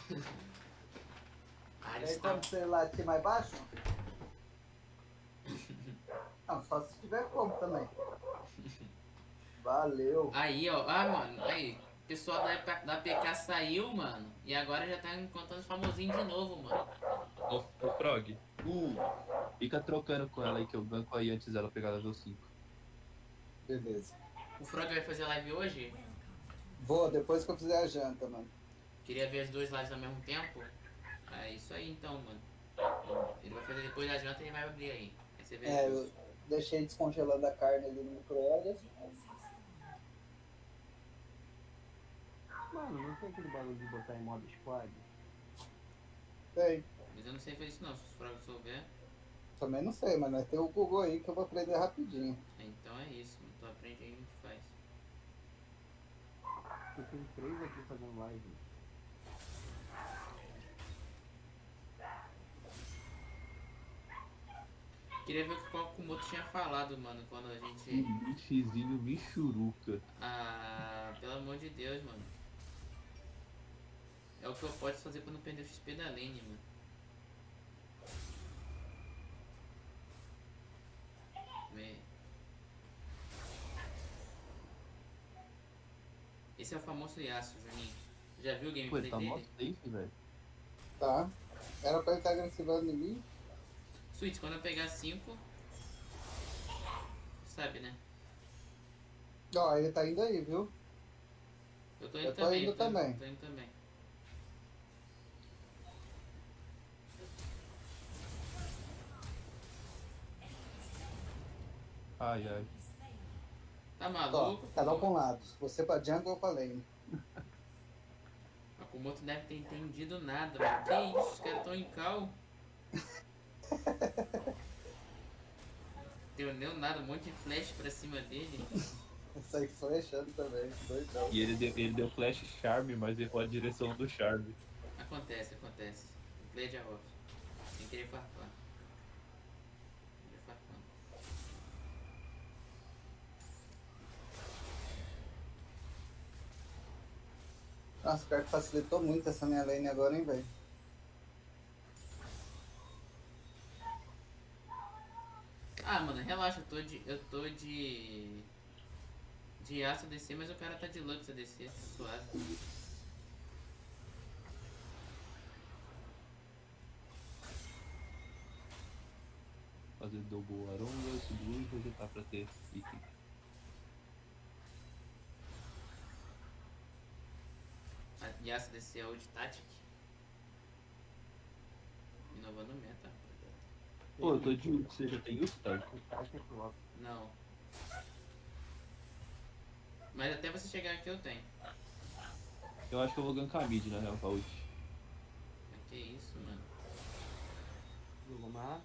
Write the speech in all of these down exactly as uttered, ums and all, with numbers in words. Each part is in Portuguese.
Ares Tem tá... como você latir mais baixo? Não, só se tiver como também. Valeu. Aí, ó. Ah, mano. Aí. O pessoal da, da P K saiu, mano. E agora já tá encontrando os famosinhos de novo, mano. Ô, ô Frog, Hum, fica trocando com ela aí que eu ganco aí antes dela pegar level cinco. beleza. O Frog vai fazer live hoje? Vou, depois que eu fizer a janta, mano. Queria ver as duas lives ao mesmo tempo? É isso aí então, mano. Ele vai fazer depois da janta e vai abrir aí. Aí você vê É, as duas. eu deixei descongelando a carne ali no micro-ondas. Mano, não tem aquele bagulho de botar em modo squad? Tem. Mas eu não sei fazer isso não, se o Frog souber. Também não sei, mas nós tem o Google aí que eu vou aprender rapidinho. Então é isso, mano. Tu aprende aí e a gente faz. Eu tenho três aqui fazendo live. Queria ver o que o Kumoto tinha falado, mano, quando a gente. Um xizinho michuruca. Ah, pelo amor de Deus, mano. É o que eu posso fazer pra não perder o X P da lane, mano. Me... Esse é o famoso Yasuo, Juninho. Já viu o Pô, gameplay ele tá mó dele? safe, velho. Tá? Era pra ele estar agressivando em mim? Switch, quando eu pegar cinco. Sabe, né? Ó, ele tá indo aí, viu? Eu tô indo Eu tô também. indo eu tô, também. Tô indo também. Ai, ai. Tá Ó, maluco? cada um com um lado. Você pra jungle ou pra lane. A Kumoto deve ter entendido nada, mano. Que isso? Os caras tão em cal. Entendeu nada, um monte de flash pra cima dele. Eu saí flechando também, doidão. E ele deu, ele deu flash charme, mas errou a direção do charme. Acontece, acontece. O play é de off. Sem querer farpar. Querer farpar. Nossa, o cara que facilitou muito essa minha lane agora, hein, velho? Ah, mano, relaxa, eu tô de. Eu tô de. De aço A D C, mas o cara tá de Lux A D C, tá suave. Fazer double aronga, subir e resetar pra ter item. A Yasuo A D C é Old Tactic. Inovando meta, rapaziada. Pô, eu tô de ult, você já tem ult, tá? O cara que é pro Não. Mas até você chegar aqui eu tenho. Eu acho que eu vou gankar mid, na real, com a ult. Mas que isso, mano. Vamos lá.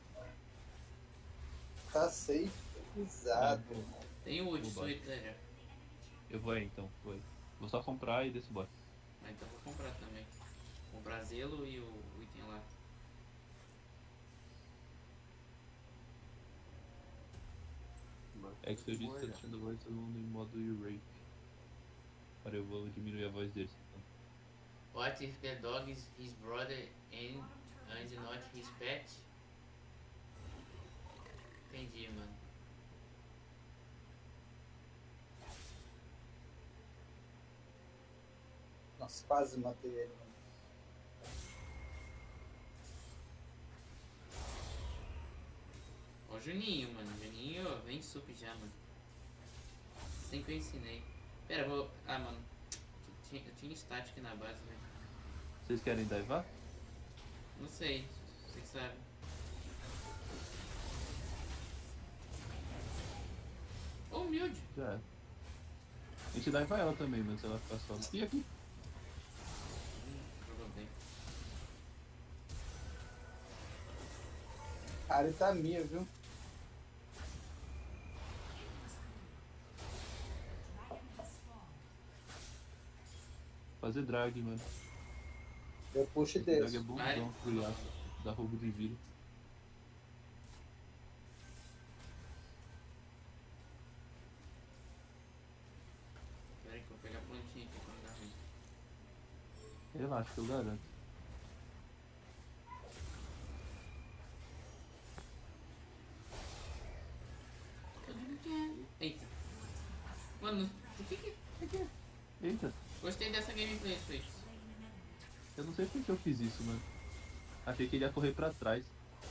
Tá safe, pisado. Tem o ult, Vou sua baixo. já. Eu vou aí então, vou aí. Vou só comprar e desço embora. Ah, então vou comprar também. Comprar Zelo e o, o item lá. É que eu disse que tá deixando a voz todo mundo em modo rape. Agora eu vou diminuir a voz deles. Então. What if the dog is his brother and, and not his pet? Entendi, mano. Nossa, quase matei ele, mano. Ó o Juninho, mano. Juninho, vem sup já, mano. Assim que eu ensinei. Pera, eu vou... Ah, mano. Eu tinha, eu tinha static na base, velho. Vocês querem divar? Não sei. Você que sabe. Ô, humilde. Já é. A gente diva ela também, mas se ela ficar só. E aqui? Hum, jogou bem. A área tá minha, viu? Fazer drag, mano. Eu puxo Esse drag é desse. bonzão pro Yasuo. Dá roubo de vida. Pera aí que eu vou pegar a plantinha aqui pra não dar ruim. Relaxa que eu garanto. Eu não sei por que eu fiz isso, mano. Achei que ele ia correr pra trás.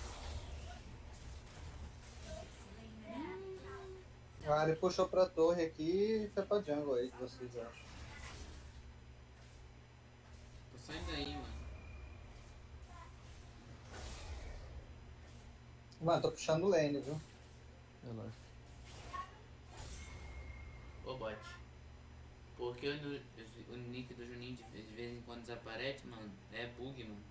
Ah, ele puxou pra torre aqui e foi pra jungle aí, que vocês acham. Tô saindo aí, mano. Mano, tô puxando lane, viu? Relaxa. Ô bot. Porque o, nu- o nick do Juninho de, de vez em quando desaparece, mano. É bug, mano.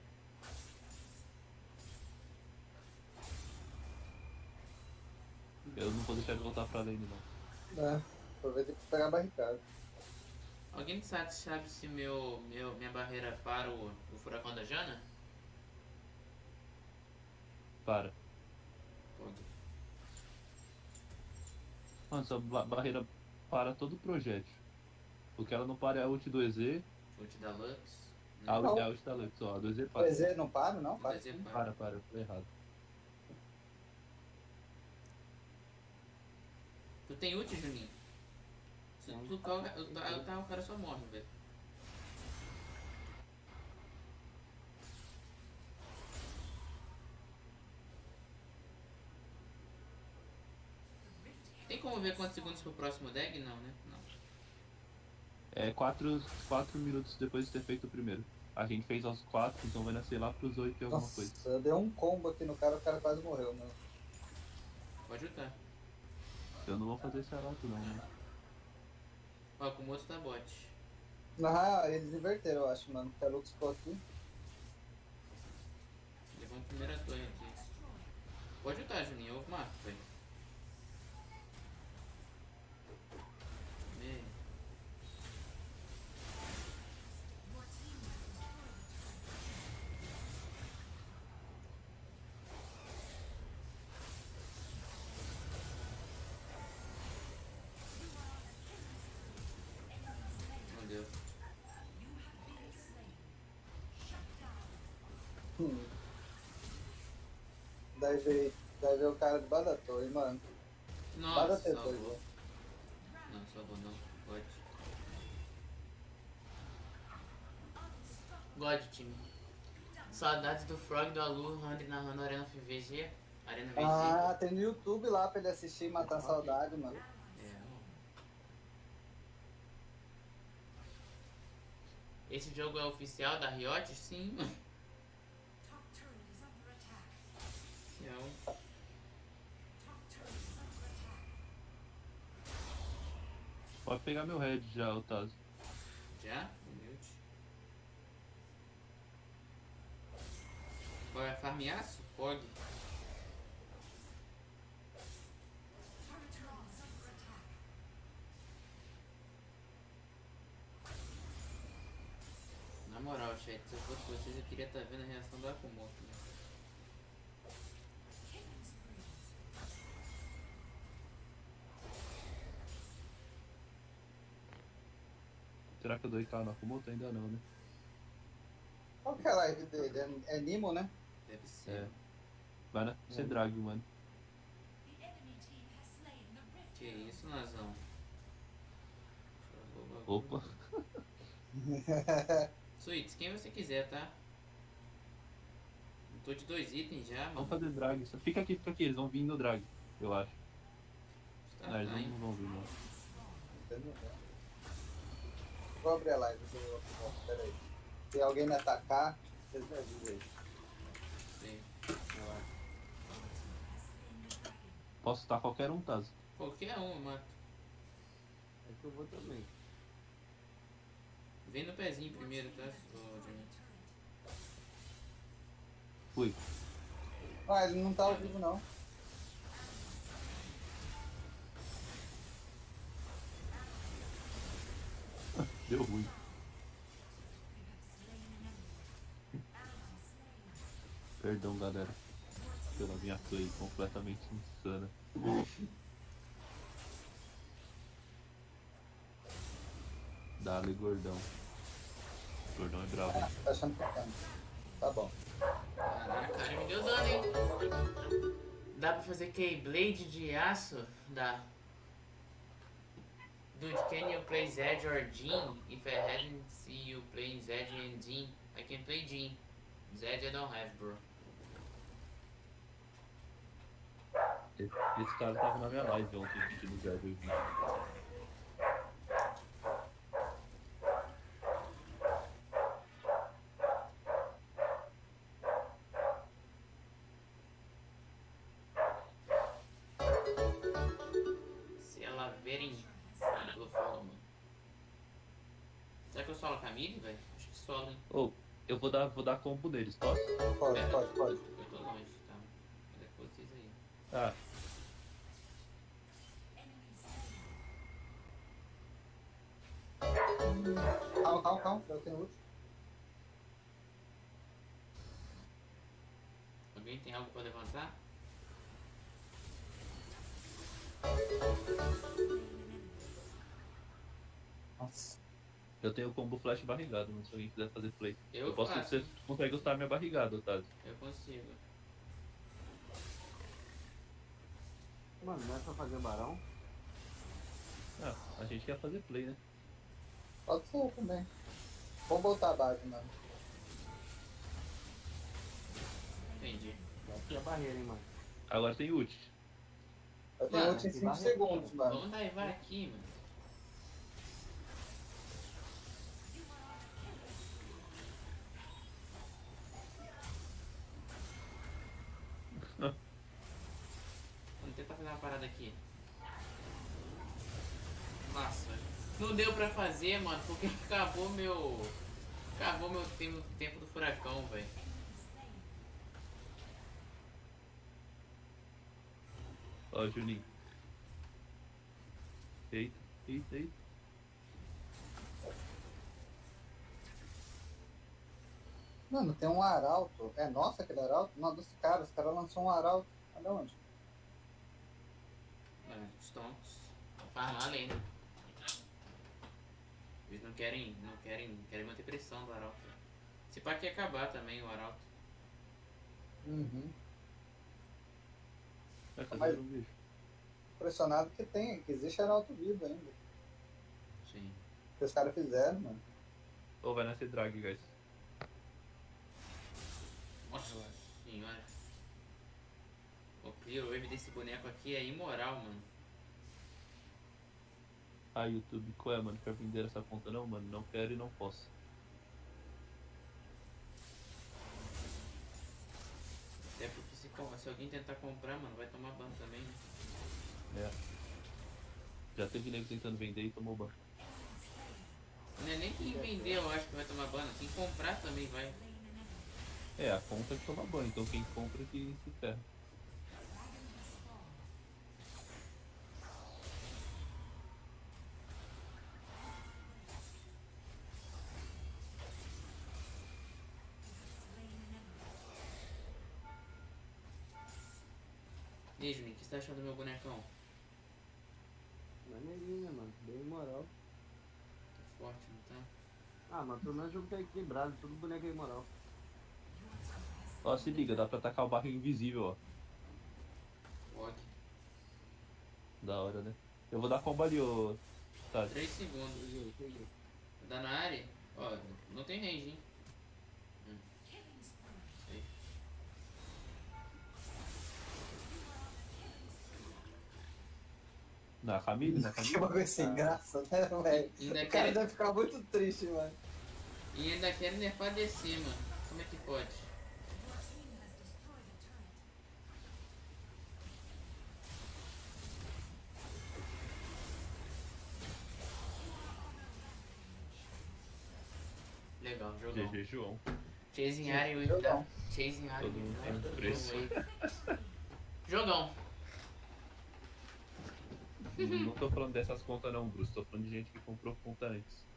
Eu não vou deixar ele voltar pra lane, não. É, aproveita pra pegar a barricada. Alguém sabe, sabe se meu, meu, minha barreira para o, o furacão da Jana? Para. Pode. Mano, sua ba- barreira para todo o projétil. O que ela não para é a ult do E Z, Ult da Lux. a Não, ult, a ult da Lux, ó. A do E Z O para. E Z não para, não? o Para. D Z para. Para, para, eu falei errado. Tu tem ult, Juninho? Se tu tocar, o ta- tá, o cara só morre, velho. Tem como ver quantos segundos pro próximo deck? Não, né? Não. É quatro minutos depois de ter feito o primeiro. A gente fez aos quatro, então vai nascer lá pros oito e alguma Nossa, coisa. eu dei um combo aqui no cara, o cara quase morreu, mano. Pode lutar. Eu não vou fazer esse arato não, né? Ó, com o outro tá bot. Ah, eles inverteram, eu acho, mano. Que a Lux ficou aqui. Levou a primeira torre aqui. Pode lutar, Juninho. Eu mato, velho. Meio. Não deu. Hum. Daí veio, daí veio o cara debaixo da torre, mano. Debaixo da Nossa, T dois, salvou. velho. Não, salvou não. God. God, time. Saudades do Frog do Alu, Randy narrando Arena V G. Arena V G. Ah, tem no YouTube lá pra ele assistir e matar a saudade, mano. É. Esse jogo é oficial da Riot? Sim, mano. Oficial. Pode pegar meu head já, Otávio. Já? Humilde. Bora farmear? Pog. Na moral, chat, se eu fosse vocês, eu queria estar vendo a reação do Akumoto, né? Será que eu dou I K no Akumuto? Ainda não, né? Qual que é a live dele? É, é Nimo, né? Deve ser. É. Vai nascer drag, mano. Que isso, Nazão? Opa. Suítes, quem você quiser, tá? Eu tô de dois itens já, mano. Vamos fazer drag. Só fica aqui, fica aqui. Eles vão vir no drag, eu acho. Tá, Não, eles tá, não, hein? não vão vir, não. Vou abrir a live do Akimoto, peraí. Se alguém me atacar, vocês me avisam aí. Sei. Posso estar qualquer um, Tazo. Qualquer um, eu mato. É que eu vou também. Vem no pezinho primeiro, tá? Ô, Juninho. Fui. Ah, ele não tá ao vivo, não. Deu ruim. Perdão, galera. Pela minha play completamente insana. Dale, gordão. Gordão é bravo, hein? Tá achando que tá. Tá bom. Caraca, cara, me deu dano, hein? Dá pra fazer Keyblade de aço? Dá. Dude, can you play Zed or Jhin? If I hadn't see you playing Zed and Jhin, I can play Jhin. Zed I don't have, bro. Esse cara tava na minha live ontem, pedindo Zé, eu vi. Se ela verem. Eu falo, mano. Será que eu solo a Camille, velho? Acho que solo, hein? Ô, eu vou dar, vou dar combo neles, posso? Pode, É. pode, pode. Eu tô longe, tá? Olha com vocês aí. Ah, Calma, calma, calma. Eu tenho ult. Alguém tem algo pra levantar? Nossa. eu tenho o combo flash barrigado, mas se alguém quiser fazer play. Eu, Eu posso faço. você consegue usar minha barrigada, Otávio. Eu consigo. Mano, não é pra fazer barão? Ah, a gente quer fazer play, né? Pode ser também. Vamos voltar a base, mano. Entendi. Aqui é a barreira, hein, mano. Agora tem ult. Eu tenho Mano, ult em que cinco barra- segundos, mano. Vamos daivar aqui, mano. Vamos tentar fazer uma parada aqui. Nossa, não deu pra fazer, mano, porque acabou meu. Acabou meu tempo, tempo do furacão, velho. Ó, Juninho. Eita, eita, eita. Mano, tem um arauto. É nossa aquele arauto? Não, dos caras. Os caras lançou um arauto. Olha onde? É, estão farmar além, né? Eles não querem, não querem, querem manter pressão do Arauto. Se pá que ia acabar também o Arauto. Uhum. Vai Mas- fazer um bicho. Impressionado que tem, que existe arauto vivo ainda. Sim. Que os caras fizeram, mano. Ou vai nascer drag, guys. Nossa senhora. O clear wave desse boneco aqui é imoral, mano. Ah, YouTube, qual é, mano? Quer vender essa conta não, mano? Não quero e não posso. Até porque se, com- se alguém tentar comprar, mano, vai tomar ban também, né? É. Já teve nego tentando vender e tomou ban. Não é nem quem vender, eu acho que vai tomar ban. Quem comprar também vai. É, a conta que toma ban, então quem compra que se ferra. E aí, Juninho, o que você tá achando do meu bonecão? Maneirinho, né, mano? Bem moral. Tá forte, não tá? Ah, mas pelo menos o jogo tá equilibrado, tudo boneco é imoral. Ó, se liga, dá pra atacar o barco invisível, ó. Ok. Da hora, né? Eu vou dar combo ali, ô. Tá. três segundos. Peguei, peguei. Dá na área? Ó, não tem range, hein? Hum. Sei. Na família, na Que família. bagulho sem graça, né, velho? Ainda O cara querem, deve ficar muito triste, mano. e ainda querem nerfar D C, mano. Como é que pode? Legal, jogão. G G, João. Chasing Area with Jogão. the... Chasing Area Todo mundo with tem the... preço. Jogão. Não tô falando dessas contas não, Bruce. Tô falando de gente que comprou conta antes.